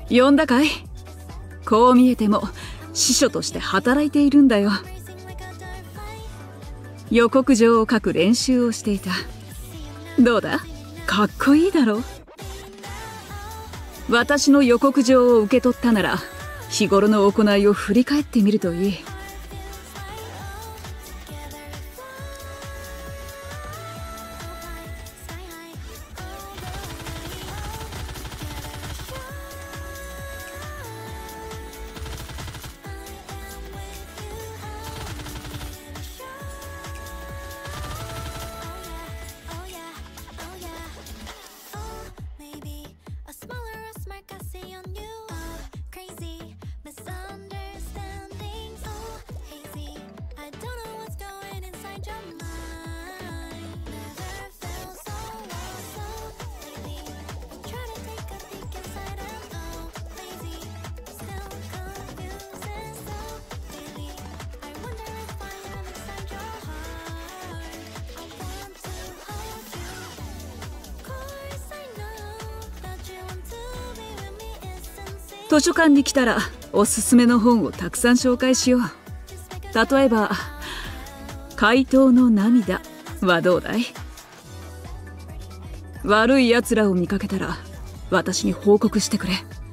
呼んだかい？こう見えても司書として働いているんだよ。予告状を書く練習をしていた。どうだ？かっこいいだろ？私の予告状を受け取ったなら日頃の行いを振り返ってみるといい。図書館に来たらおすすめの本をたくさん紹介しよう。例えば「怪盗の涙」はどうだい？悪い奴らを見かけたら私に報告してくれ。